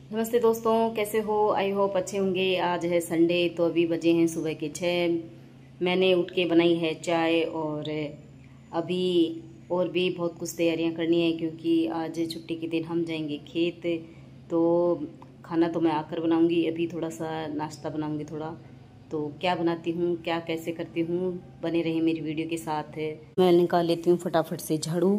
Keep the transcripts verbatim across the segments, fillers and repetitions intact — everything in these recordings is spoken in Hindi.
नमस्ते दोस्तों, कैसे हो? आई होप अच्छे होंगे। आज है संडे, तो अभी बजे हैं सुबह के छः। मैंने उठ के बनाई है चाय और अभी और भी बहुत कुछ तैयारियां करनी है क्योंकि आज छुट्टी के दिन हम जाएंगे खेत। तो खाना तो मैं आकर बनाऊंगी, अभी थोड़ा सा नाश्ता बनाऊंगी थोड़ा। तो क्या बनाती हूँ, क्या कैसे करती हूँ, बने रहिए मेरी वीडियो के साथ। मैं निकाल लेती हूँ फटाफट से झाड़ू,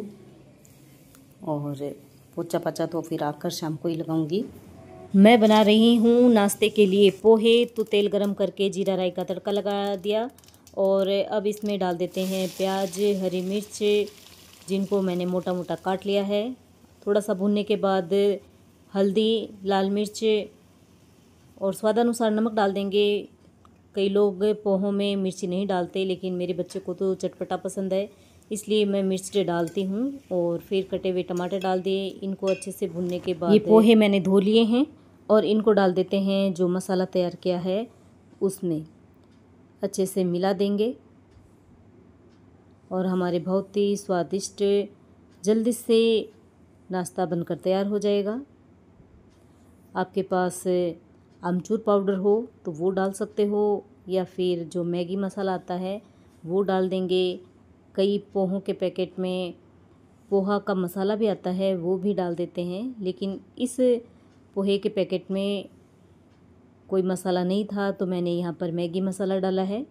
और पोछा पाछा तो फिर आकर शाम को ही लगाऊंगी। मैं बना रही हूँ नाश्ते के लिए पोहे। तो तेल गरम करके जीरा राई का तड़का लगा दिया और अब इसमें डाल देते हैं प्याज, हरी मिर्च, जिनको मैंने मोटा मोटा काट लिया है। थोड़ा सा भूनने के बाद हल्दी, लाल मिर्च और स्वादानुसार नमक डाल देंगे। कई लोग पोहों में मिर्ची नहीं डालते, लेकिन मेरे बच्चे को तो चटपटा पसंद है, इसलिए मैं मिर्च डालती हूँ। और फिर कटे हुए टमाटर डाल दिए। इनको अच्छे से भूनने के बाद ये पोहे मैंने धो लिए हैं और इनको डाल देते हैं जो मसाला तैयार किया है उसमें, अच्छे से मिला देंगे और हमारे बहुत ही स्वादिष्ट जल्दी से नाश्ता बनकर तैयार हो जाएगा। आपके पास आमचूर पाउडर हो तो वो डाल सकते हो, या फिर जो मैगी मसाला आता है वो डाल देंगे। कई पोहों के पैकेट में पोहा का मसाला भी आता है, वो भी डाल देते हैं, लेकिन इस पोहे के पैकेट में कोई मसाला नहीं था तो मैंने यहाँ पर मैगी मसाला डाला है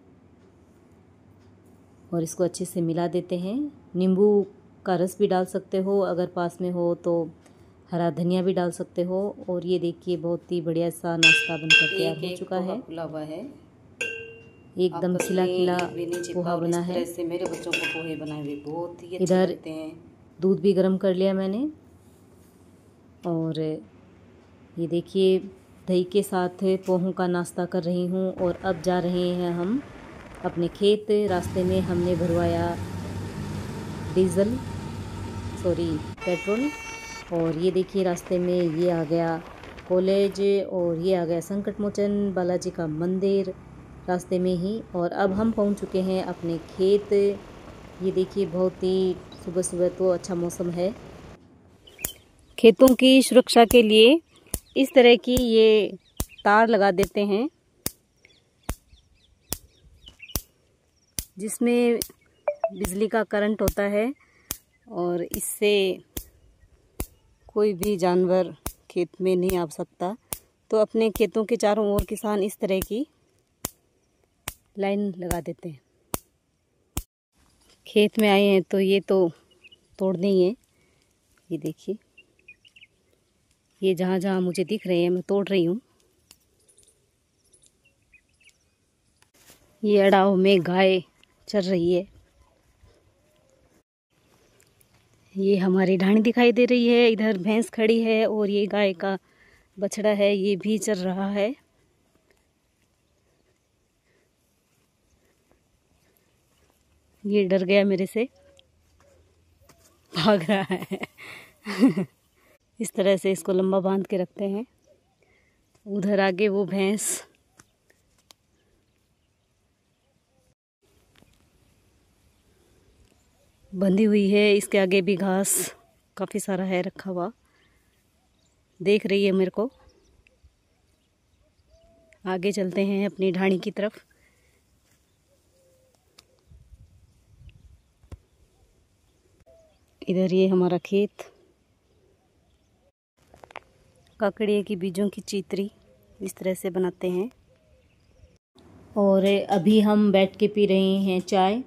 और इसको अच्छे से मिला देते हैं। नींबू का रस भी डाल सकते हो, अगर पास में हो तो हरा धनिया भी डाल सकते हो। और ये देखिए बहुत ही बढ़िया सा नाश्ता बनकर तैयार हो चुका है। खुला हुआ है, एकदम खिला खिला पोहा बना है। ऐसे मेरे बच्चों को पोहे बनाए हुए बहुत ही अच्छे लगते हैं। दूध भी गर्म कर लिया मैंने और ये देखिए दही के साथ पोहों का नाश्ता कर रही हूँ। और अब जा रहे हैं हम अपने खेत। रास्ते में हमने भरवाया डीजल सॉरी पेट्रोल। और ये देखिए रास्ते में ये आ गया कॉलेज और ये आ गया संकट मोचन बालाजी का मंदिर रास्ते में ही। और अब हम पहुंच चुके हैं अपने खेत। ये देखिए बहुत ही सुबह सुबह तो अच्छा मौसम है। खेतों की सुरक्षा के लिए इस तरह की ये तार लगा देते हैं जिसमें बिजली का करंट होता है और इससे कोई भी जानवर खेत में नहीं आ सकता। तो अपने खेतों के चारों ओर किसान इस तरह की लाइन लगा देते हैं। खेत में आए हैं तो ये तो तोड़ने ही है। ये देखिए ये जहाँ जहाँ मुझे दिख रहे हैं मैं तोड़ रही हूँ। ये अड़ाव में गाय चर रही है। ये हमारी ढाणी दिखाई दे रही है, इधर भैंस खड़ी है और ये गाय का बछड़ा है, ये भी चर रहा है। ये डर गया मेरे से, भाग रहा है। इस तरह से इसको लंबा बांध के रखते हैं। उधर आगे वो भैंस बंधी हुई है, इसके आगे भी घास काफ़ी सारा है रखा हुआ, देख रही है मेरे को। आगे चलते हैं अपनी ढाणी की तरफ। इधर ये हमारा खेत। काकड़िए की बीजों की चीतरी इस तरह से बनाते हैं। और अभी हम बैठ के पी रहे हैं चाय।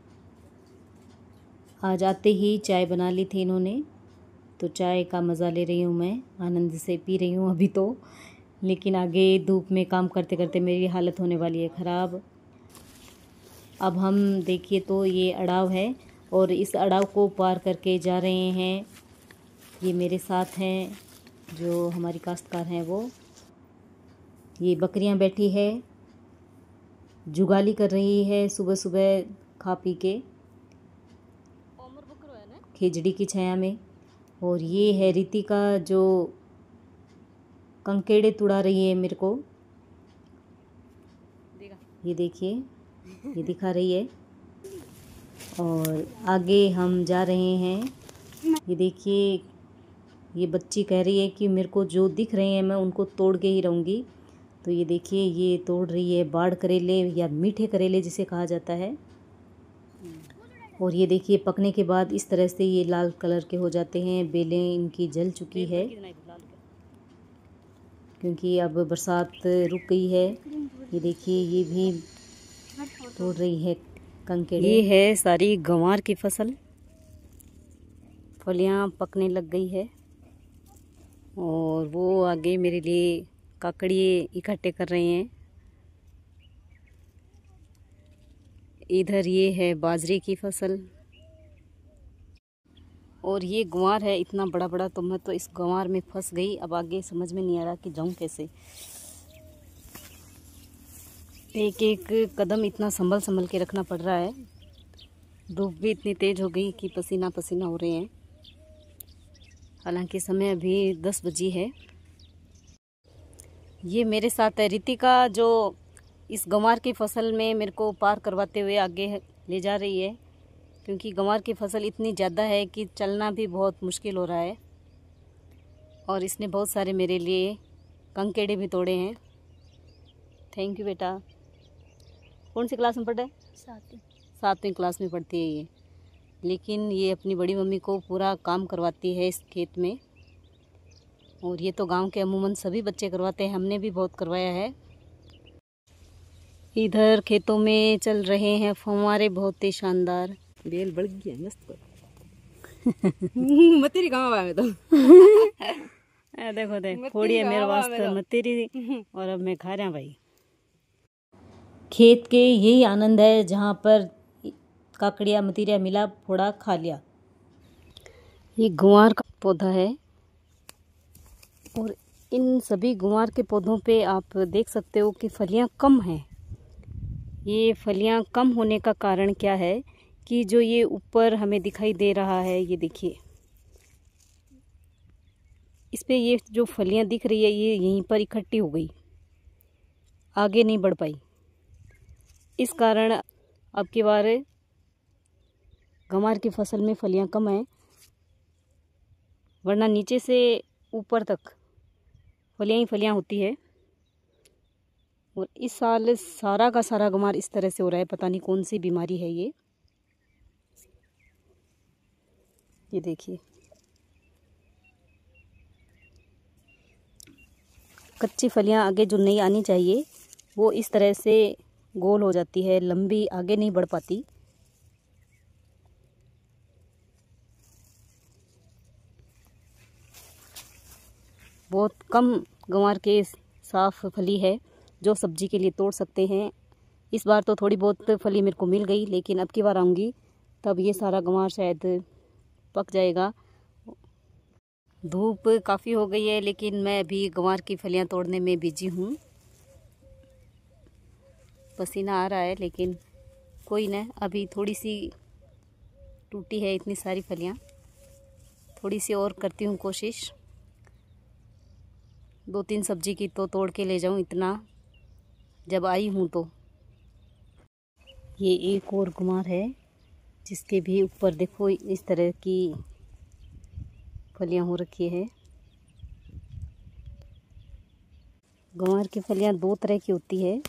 आज आते ही चाय बना ली थी इन्होंने, तो चाय का मज़ा ले रही हूँ मैं, आनंद से पी रही हूँ अभी तो। लेकिन आगे धूप में काम करते करते मेरी हालत होने वाली है ख़राब। अब हम देखिए तो ये अड़ाव है और इस अड़ाव को पार करके जा रहे हैं। ये मेरे साथ हैं जो हमारी काश्तकार हैं वो। ये बकरियां बैठी है, जुगाली कर रही है सुबह सुबह खा पी के खेजड़ी की छाया में। और ये है रितिका जो कंकेड़े तुड़ा रही है मेरे को। ये देखिए ये दिखा रही है। और आगे हम जा रहे हैं। ये देखिए ये बच्ची कह रही है कि मेरे को जो दिख रहे हैं मैं उनको तोड़ के ही रहूँगी। तो ये देखिए ये तोड़ रही है बाड़ करेले या मीठे करेले जिसे कहा जाता है। और ये देखिए पकने के बाद इस तरह से ये लाल कलर के हो जाते हैं। बेलें इनकी जल चुकी है क्योंकि अब बरसात रुक गई है। ये देखिए ये भी तोड़ रही है कंकेड़े। ये है सारी गंवार की फसल, फलियां पकने लग गई है। और वो आगे मेरे लिए काकड़िए इकट्ठे कर रहे हैं। इधर ये है बाजरे की फसल और ये गंवार है इतना बड़ा बड़ा। तो मैं तो इस गंवार में फंस गई। अब आगे समझ में नहीं आ रहा कि जाऊं कैसे। एक एक कदम इतना संभल संभल के रखना पड़ रहा है। धूप भी इतनी तेज हो गई कि पसीना पसीना हो रहे हैं। हालांकि समय अभी दस बजी है। ये मेरे साथ है रितिका, जो इस गंवार की फसल में मेरे को पार करवाते हुए आगे ले जा रही है। क्योंकि गंवार की फसल इतनी ज़्यादा है कि चलना भी बहुत मुश्किल हो रहा है। और इसने बहुत सारे मेरे लिए कंकेड़े भी तोड़े हैं। थैंक यू बेटा। कौन सी क्लास में पढ़े? सातवीं सातवीं क्लास में पढ़ती है ये। लेकिन ये अपनी बड़ी मम्मी को पूरा काम करवाती है इस खेत में। और ये तो गांव के अमूमन सभी बच्चे करवाते हैं, हमने भी बहुत करवाया है। इधर खेतों में चल रहे हैं फव्वारे बहुत ही शानदार। बेल बढ़ गया मस्त मतेरी कहाँ है तो आ, देखो देख थोड़ी है मेरे वास्ते मतेरी। और अब मैं खा रहा भाई। खेत के यही आनंद है जहाँ पर काकड़िया मतीरिया मिला फोड़ा खा लिया। ये गुआर का पौधा है और इन सभी गुआर के पौधों पे आप देख सकते हो कि फलियां कम हैं। ये फलियां कम होने का कारण क्या है कि जो ये ऊपर हमें दिखाई दे रहा है, ये देखिए इस पे ये जो फलियां दिख रही है ये यहीं पर इकट्ठी हो गई, आगे नहीं बढ़ पाई। इस कारण अब की बार गंवार की फसल में फलियां कम हैं, वरना नीचे से ऊपर तक फलियां ही फलियां होती है। और इस साल सारा का सारा गंवार इस तरह से हो रहा है, पता नहीं कौन सी बीमारी है ये। ये देखिए कच्ची फलियां आगे जो नहीं आनी चाहिए वो इस तरह से गोल हो जाती है, लंबी आगे नहीं बढ़ पाती। बहुत कम गंवार के साफ फली है जो सब्जी के लिए तोड़ सकते हैं। इस बार तो थोड़ी बहुत फली मेरे को मिल गई, लेकिन अब की बार आऊँगी तब ये सारा गंवार शायद पक जाएगा। धूप काफ़ी हो गई है लेकिन मैं अभी गंवार की फलियां तोड़ने में बिजी हूँ। पसीना आ रहा है लेकिन कोई ना, अभी थोड़ी सी टूटी है इतनी सारी फलियां, थोड़ी सी और करती हूँ कोशिश। दो तीन सब्जी की तो तोड़ के ले जाऊँ इतना जब आई हूँ तो। ये एक और गंवार है जिसके भी ऊपर देखो इस तरह की फलियां हो रखी है। गंवार की फलियां दो तरह की होती है,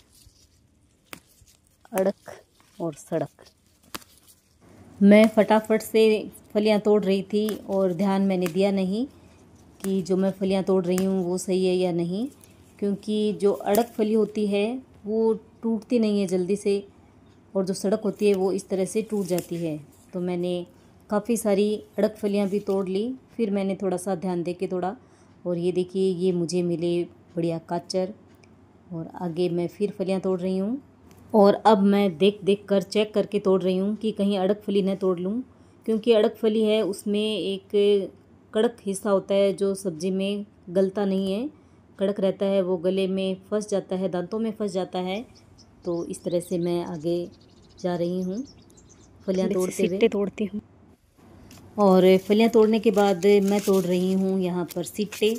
अड़क और सड़क। मैं फटाफट से फलियां तोड़ रही थी और ध्यान मैंने दिया नहीं कि जो मैं फलियां तोड़ रही हूँ वो सही है या नहीं, क्योंकि जो अड़क फली होती है वो टूटती नहीं है जल्दी से और जो सड़क होती है वो इस तरह से टूट जाती है। तो मैंने काफ़ी सारी अड़क फलियां भी तोड़ ली, फिर मैंने थोड़ा सा ध्यान दे के तोड़ा। और ये देखिए ये मुझे मिले बढ़िया काचर। और आगे मैं फिर फलियां तोड़ रही हूँ और अब मैं देख देख कर चेक करके तोड़ रही हूँ कि कहीं अड़क फली न तोड़ लूँ, क्योंकि अड़क फली है उसमें एक कड़क हिस्सा होता है जो सब्ज़ी में गलता नहीं है, कड़क रहता है, वो गले में फंस जाता है, दांतों में फंस जाता है। तो इस तरह से मैं आगे जा रही हूँ फलियां तोड़ते हुए तोड़ती हूँ। और फलियां तोड़ने के बाद मैं तोड़ रही हूँ यहाँ पर सीटे,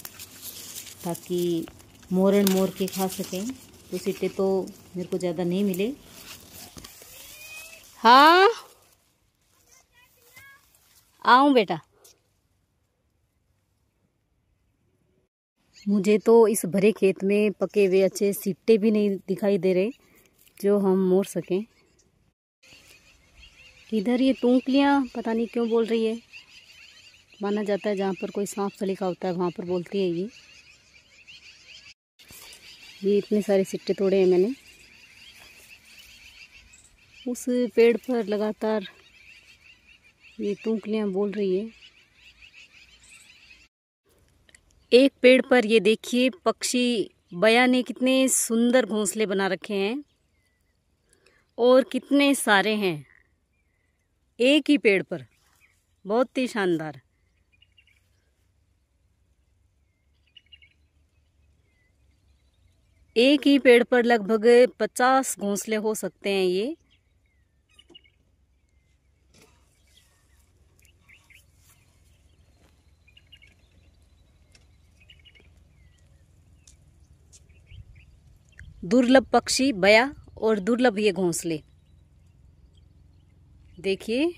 ताकि मोरन मोर के खा सकें। तो सीटे तो मेरे को ज़्यादा नहीं मिले। हाँ आऊँ बेटा। मुझे तो इस भरे खेत में पके हुए अच्छे सिट्टे भी नहीं दिखाई दे रहे जो हम मोड़ सकें। इधर ये तूंकलियाँ पता नहीं क्यों बोल रही है। माना जाता है जहाँ पर कोई सांप सलीका होता है वहाँ पर बोलती है ये। ये इतने सारे सिट्टे तोड़े हैं मैंने। उस पेड़ पर लगातार ये तूंकलियाँ बोल रही है। एक पेड़ पर ये देखिए पक्षी बया ने कितने सुंदर घोंसले बना रखे हैं और कितने सारे हैं एक ही पेड़ पर, बहुत ही शानदार। एक ही पेड़ पर लगभग पचास घोंसले हो सकते हैं ये। दुर्लभ पक्षी बया और दुर्लभ ये घोंसले देखिए,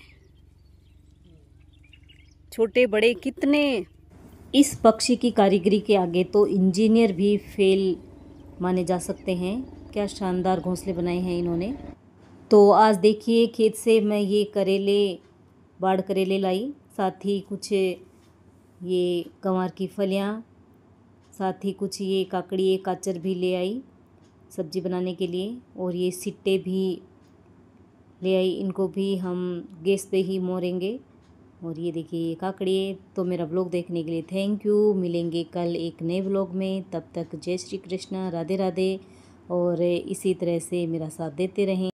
छोटे बड़े कितने। इस पक्षी की कारीगरी के आगे तो इंजीनियर भी फेल माने जा सकते हैं। क्या शानदार घोंसले बनाए हैं इन्होंने। तो आज देखिए खेत से मैं ये करेले, बाड़ करेले लाई, साथ ही कुछ ये गंवार की फलियाँ, साथ ही कुछ ये काकड़ी काचर भी ले आई सब्जी बनाने के लिए, और ये सिट्टे भी ले आई। इनको भी हम गैस पे ही मोड़ेंगे। और ये देखिए ये काकड़ी। तो मेरा व्लॉग देखने के लिए थैंक यू। मिलेंगे कल एक नए व्लॉग में। तब तक जय श्री कृष्णा, राधे राधे, और इसी तरह से मेरा साथ देते रहें।